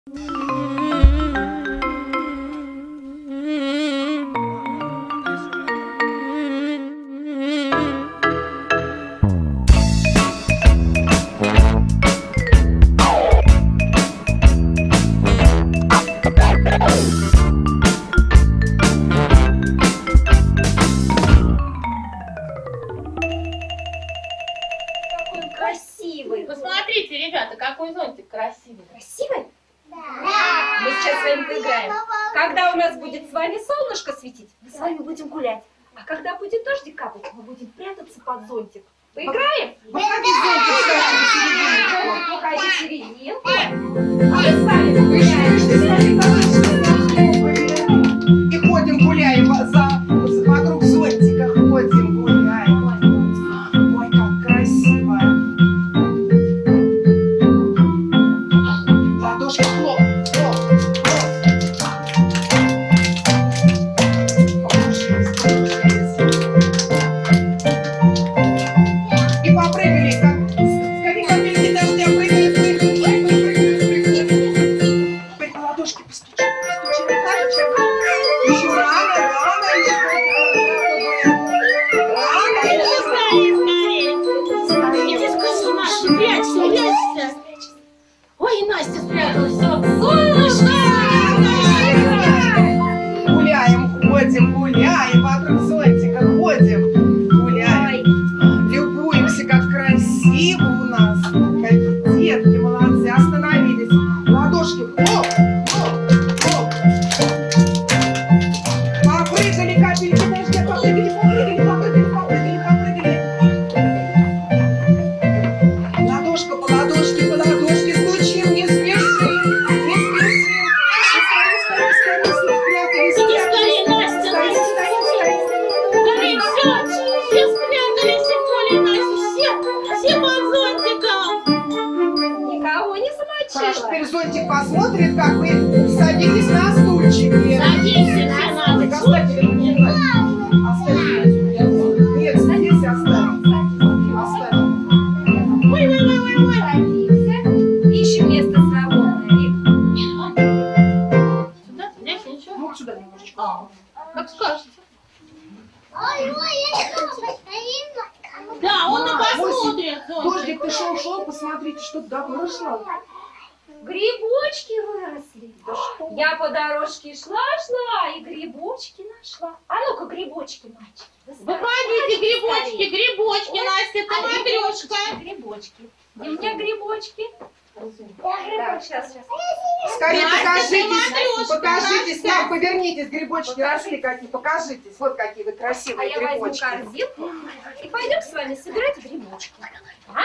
Посмотрите, ребята, какой зонтик красивый. Красивый? Да. Мы сейчас с вами поиграем. Когда у нас будет с вами солнышко светить, мы с вами будем гулять. А когда будет дождик капать, мы будем прятаться под зонтик. Поиграем? Выходи зонтик, Выходи в серединку. А мы с вами гуляем. И ходим, гуляем вокруг зонтика, ходим, гуляем. Ой, как красиво. Ладошки хлоп, хлоп, хлоп. И попрыгали, как капельки дождя, прыгали, прыгали, прыгали. Теперь по ладошке постучи, постучи. Еще рано, рано, еще Ой, Настя спряталась. Солнышко! Гуляем, ходим, гуляем, вокруг зонтика ходим, гуляем. Любуемся, как красиво у нас. Какие детки, молодцы, остановились. Ладошки, хоп, хоп, хоп. Попрыгали, капельки дождя, попрыгали, попрыгали, попрыгали, попрыгали, попрыгали. Ладошка по ладошке, стучим, не спешим, не спешим. Скорее, скорее, скорее, спрятались, Иди скорее, Настя, Настя, скорее, все спрятались, и Коля, Настя, все под зонтиком. Никого не Саша замочила. теперь зонтик посмотрит, как вы садитесь на стульчики. Садись, все надо. Оставьте, оставьте. Нет, здесь оставьте. Оставьте. Ой. Ищем место свободное. Сюда, здесь ничего. Ну, сюда немножечко. Как скажете. Да, он и посмотрит. Дождик, ты шел, посмотрите, что туда выросло. Грибочки выросли. Я по дорожке шла и грибочки нашла. А ну-ка, грибочки, мальчики. Выходите, грибочки, Настя, ты матрешка. Грибочки. И у меня грибочки. Так, сейчас. Скорее Настя, покажитесь, ты покажитесь, нам повернитесь, грибочки росли какие, покажитесь. Вот какие вы А красивые я возьму грибочки. корзинку и пойдем с вами собирать грибочки. А?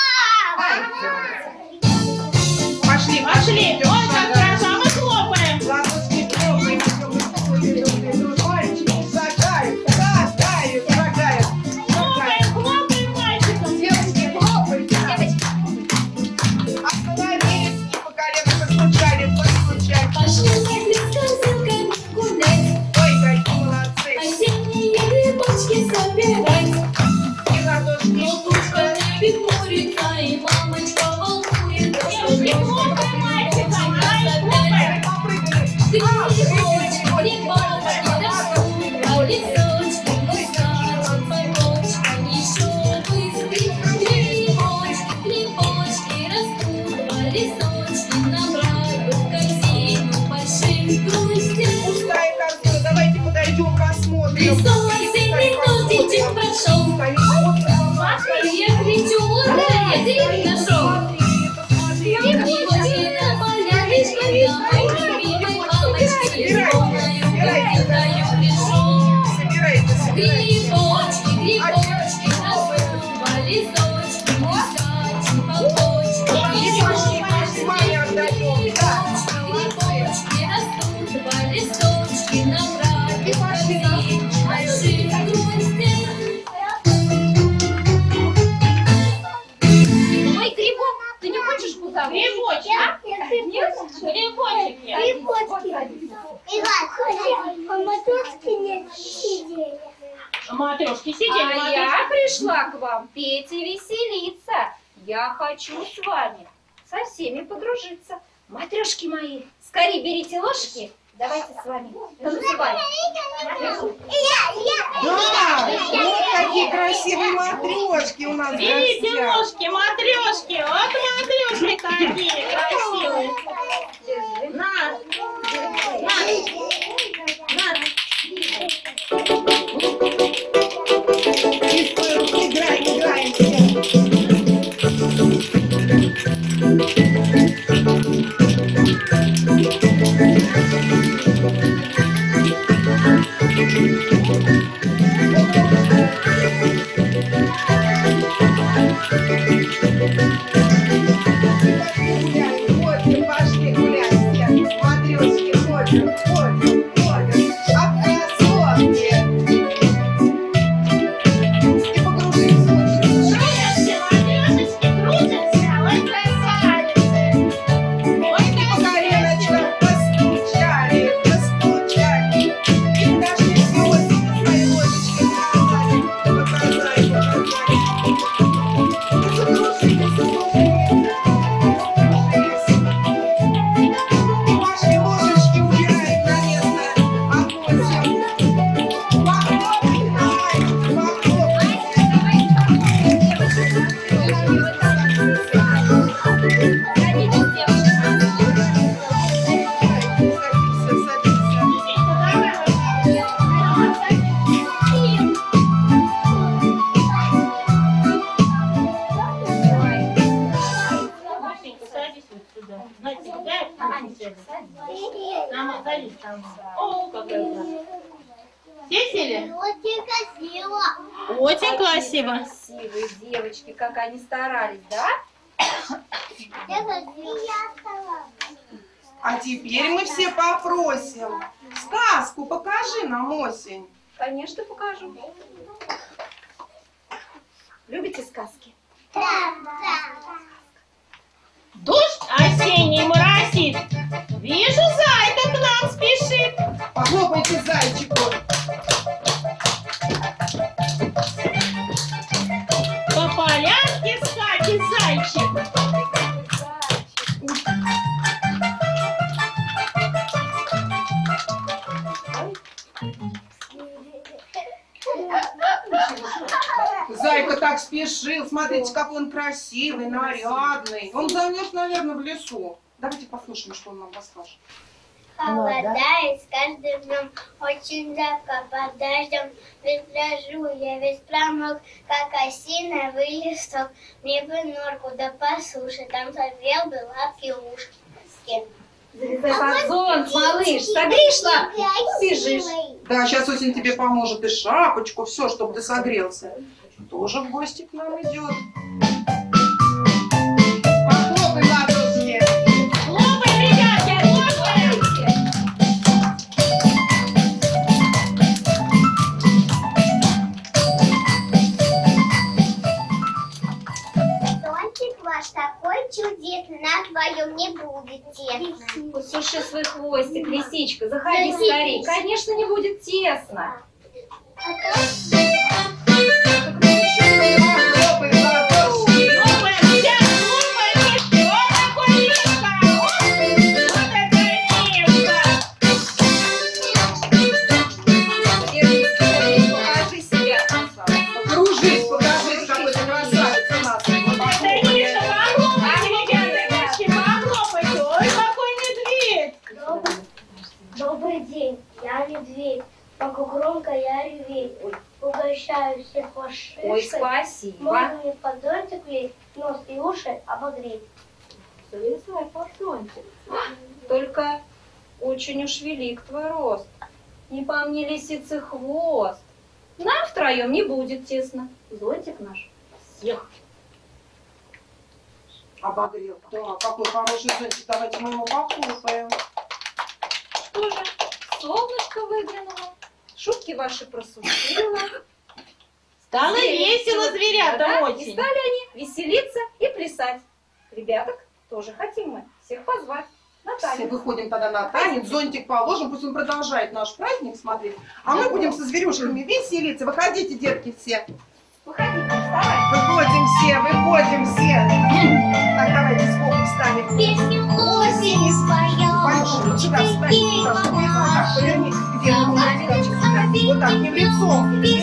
Пошли, Пошли. Ой, как хорошо, а мы хлопаем. Ладошки хлопаем, мальчики шагают, шагают, шагают. Хлопаем мальчиком. Девочки, хлопайте. Остановились и по колену постучали, постучали. Пошли с корзинками гулять, Ой, какие молодцы. осенние грибочки собирать. И ладошки. Но тушка не хмурится, и мамочка волнуется, что Не хлопаем мальчиком. грибочки, грибочки растут, а листочки мы скачем по кочкам еще быстрее. Грибочки растут, а листочки набрать в корзину большим грустям. Пустая корзина, давайте подойдем, посмотрим. Листок осенний дождичек прошел, я кричу, ура, я гриб нашел. Грибочки на поляночке, я мой любимый мамочки, полную даю пришел. Собирайте, собирайте. Грибочки, грибочки растут, а листочки мы скачем по кочкам. Внимание отдаем, да. Грибочки растут, а листочки набрать в корзину большим грустям. Ой, грибок, ты не хочешь куда? Грибочки. Матрешки сидели, А матрешки. я пришла к вам петь и веселиться. Я хочу с вами со всеми подружиться. Матрешки мои, скорее берите ложки. Давайте с вами танцевать. Да, вот какие красивые матрешки у нас в Берите гостях. ложки, матрешки. Вот матрешки какие красивые. Держи. На, на. Играем все. Ходим, пошли гулять все. Матрешки ходим, ходим, ходим. А красотки. И покружимся. Крутятся, матрешечки, крутятся. Ой, красавицы. Ой, И по коленочкам постучали, постучали. И подошли все осенью свои ложечки показали, показали. И закружились, закружились. Ваши ложечки убирают на место, а гостям похлопайте, давайте, похлопайте. Машенька, садись вот сюда. Знаете, дай, там, садись там. О, какая красота. Все сели? Очень красиво. Очень красиво. Красивые девочки, как они старались, да? А теперь мы все попросим. Сказку покажи нам, осень. Конечно, покажу. Любите сказки? Дождь осенний моросит. Вижу, зайка к нам спешит. Похлопайте зайчику. По полянке скачет зайчик. Зайка так спешил. Смотрите, какой он красивый, нарядный. Он замерз, наверное, в лесу. Давайте послушаем, что он нам расскажет. Холодает с каждым днем, очень жарко под дождем. Весь дрожу, я весь промок, как осиновый листок. Мне бы норку да по суше, там согрел бы лапки ушки. Залезай под зонт, малыш, согреешь лапки, убежишь. Да, сейчас осень тебе поможет и шапочку, все, чтобы ты согрелся. Тоже в гости к нам идет. Похлопай ладошки. Хлопаем, ребятки, хлопаем. Зонтик ваш такой чудесный, на твоем не будет тесно. Посуши свой хвостик, лисичка, заходи скорее. Конечно, не будет тесно. Похлопай ладошки. Хлопаем, ребят, хлопаем, мишки. Вот такой мишка. Вот это мишка. Держи, покажи себя. Покружись, покажись, какой ты красавец у нас. Это Миша, похлопайте, ребятки, похлопайте. Ой, какой медведь. Добрый день, я медведь. Могу громко я реветь. Угощаю всех вашей Ой, шишкой. спасибо. Можно мне под зонтик лезть, нос и уши обогреть. Залезай под зонтик. Только очень уж велик твой рост. Не по мне лисицы хвост. Нам втроем не будет тесно. Зонтик наш всех. Обогрел. Да, какой хороший зонтик. Давайте мы ему похлопаем. Что же, солнышко выглянуло, шутки ваши просушило. Стало весело зверятам Да, и очень. стали они веселиться и плясать. Ребяток тоже хотим мы всех позвать на Все танец. выходим тогда на танец, зонтик положим, пусть он продолжает наш праздник смотреть. А мы будем со зверюшками веселиться. Выходите, детки, все. Выходите, вставай. Выходим, все, выходим все. Так, давайте сбоку встанем. Песню осени Ванюша, вот сюда встань, пожалуйста. Вот так, повернись, где вы будете. Вот так, не в лицо.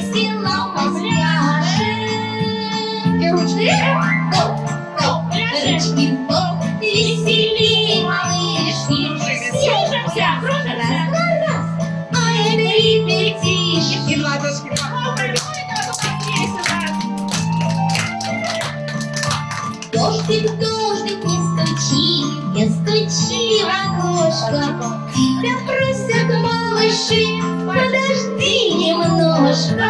И ручки. Ручки в бок, веселей, малышки. Кружимся, кружимся. Ай, ребятишки. И ладошки похлопали. Дождик, дождик, не стучи, не стучи в окошко. Тебя просят малыши, подожди немножко.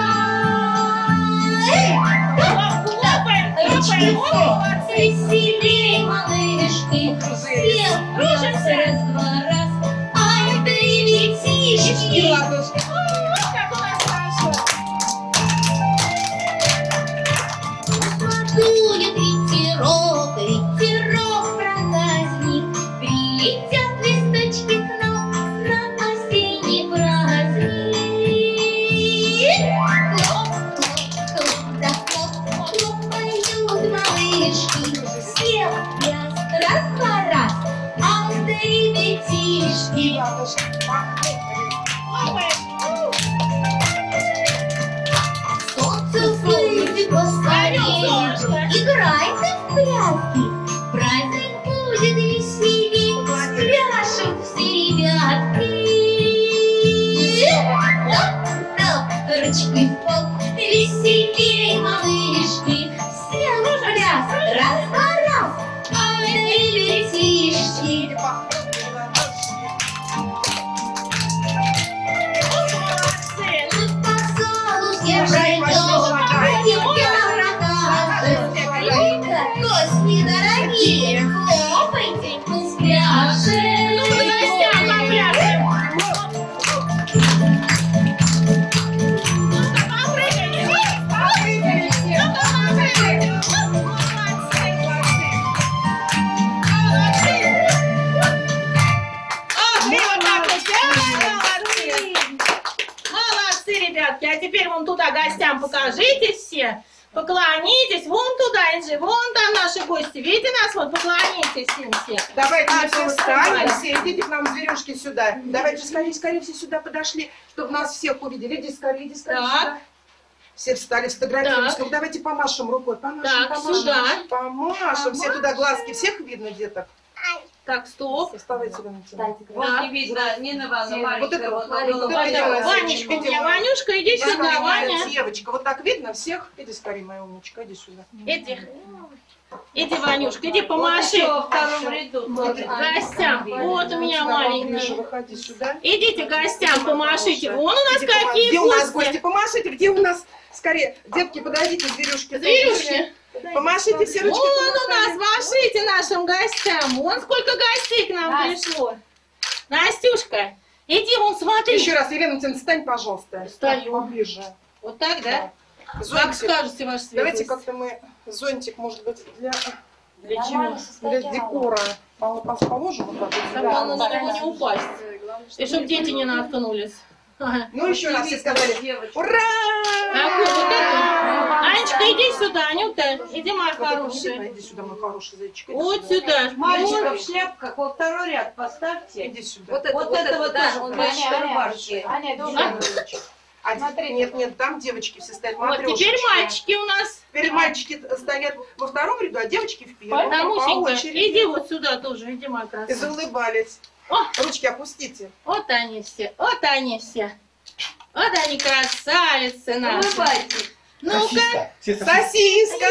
Ручки в бок, веселей, малышки. Все кружимся раз-два раз. Ай, И ребятишки. ладошки. Как у нас хорошо. Дует ветерок, ветерок проказник. Прилетят листочки к нам на осенний праздник. Хлоп, да хлоп, хлопают малышки. Все в пляс, раз-два раз. Ах да ребятишки. И ладошки похлопали. Солнце светит поскорее, играйте в прятки, праздник будет веселей, спляшут все ребятки. Топ-топ, ручки в пол, веселей, малышки, все в пляс, раз-два-раз, ай, ребятишки. И похлопали ладошки. Молодцы. Тут по залу все Пошли, пройдем, пошли, пойдем рогатым. Гости дорогие, хлопайте, мы спляшем. Ну, к гостям попляшем. Ну-ка, попрыгали. Попрыгали все. Ну-ка, попрыгали. Молодцы. Молодцы. Ах, вот так вот. Молодцы. Молодцы, ребятки. А теперь вон туда гостям покажитесь все. Поклонитесь. Вон туда, Инжи. Вон там наши гости. Видите нас? Вот поклонитесь им все. Давайте мы А, все вы встанем, вставали. все, идите к нам, зверюшки, сюда. Давайте скорее все сюда подошли, чтобы нас всех увидели. Иди скорее Так. сюда. Все встали, сфотографируемся. Так. Ну, давайте помашем рукой, помашем, Так, помашем. сюда. Помашем, все туда глазки, всех видно деток. Так, стоп. Вставайте, Валентина. Вот Да. не видно Нина Ивановна, Вот маленькая, это вот вот, голова. вот это вот. Ванечка, у Иди, меня Ваня. Ванюшка, иди сюда, Скорее, Ваня. девочка, вот так видно всех? Иди скорее, моя умничка, иди сюда. Иди, Ванюшка, иди Вот помаши еще во втором ряду. гостям. Вот у меня Сюда поближе, маленький. выходи сюда. Идите гостям, помашите. Вон у нас Иди, пома- какие Где у нас гости? гости. Помашите, где у нас? Скорее, детки, подойдите, зверюшки. Зверюшки. Помашите все Вон ручки. у нас, машите нашим гостям. Вон сколько гостей к нам пришло. Настюшка, иди вон смотри. Еще раз, Елена Валентиновна, встань, пожалуйста. Встаю. Поближе. Вот так, да? Как Зонтик. скажете, ваш свет. Давайте как-то мы зонтик, может быть, для чего? декора положим вот так вот. Там главное на него не упасть. И чтобы дети не наткнулись. Ага. Ну еще раз все сказали. Девочка. Ура! Какой вот это? Анечка, иди сюда, Анюта. Иди, моя Вот это, хорошая. иди сюда, мой хороший зайчик. иди Вот сюда. сюда. Мальчика в шляпках во второй ряд поставьте. Иди сюда. Вот этого тоже, он мальчика рубашки. Нет, там девочки все стоят. Вот матрешечки. теперь мальчики у нас. Теперь мальчики стоят во втором ряду, а девочки в первом. По Тамусенька, очереди. иди вот сюда тоже, иди, моя И красавица. заулыбались. О! Ручки опустите. Вот они все, вот они все. Вот они красавицы наши. Улыбайтесь. Ну-ка, Сосиска!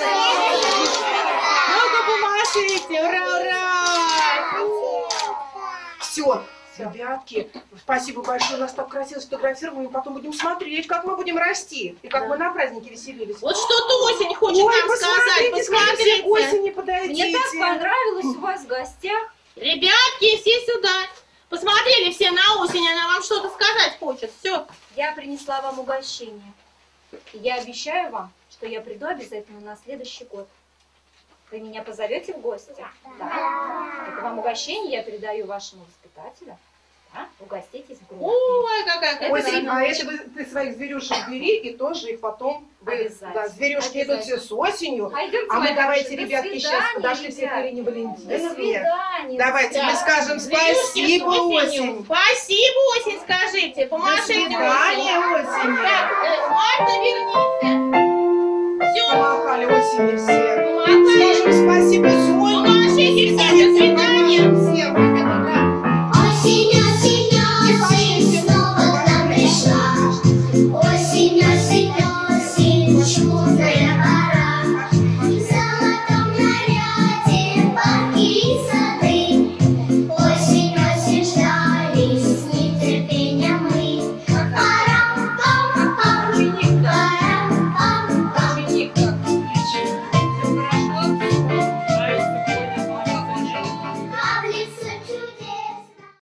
ну-ка помашите, ура, ура! Все, ребятки, спасибо большое, нас так красиво сфотографировали, мы потом будем смотреть, как мы будем расти, и как мы на празднике веселились. Вот что-то осень хочет Ой, нам сказать, посмотрите, посмотрите. к осени подойдите. Мне так понравилось у вас в гостях. Ребятки, все сюда. Посмотрели все на осень, она вам что-то сказать хочет. Все. Я принесла вам угощение. И я обещаю вам, что я приду обязательно на следующий год. Вы меня позовете в гости? Да. Это вам угощение я передаю вашему воспитателю. Угоститесь в группе. Ой, какая Осень, красота. а это ты своих зверюшек бери и тоже их потом... Обязательно. Да, зверюшки идут все с осенью. Идемте, А мы мои давайте, хорошие, до ребятки, сейчас свидания, подошли все к ребят. Ирине До Валентиновне. свидания. Давайте мы Да. скажем Зверюшки спасибо, с осенью. осень. Спасибо, осень, скажите. До Помашите свидания, осень. Так, Марта, вернись. Все, Помахали осени все. помахали. Скажем спасибо Зоне. Помашите все, до свидания. Всем. Осень, осень, осень снова к нам пришла. Осень, осень, осень, чудная пора.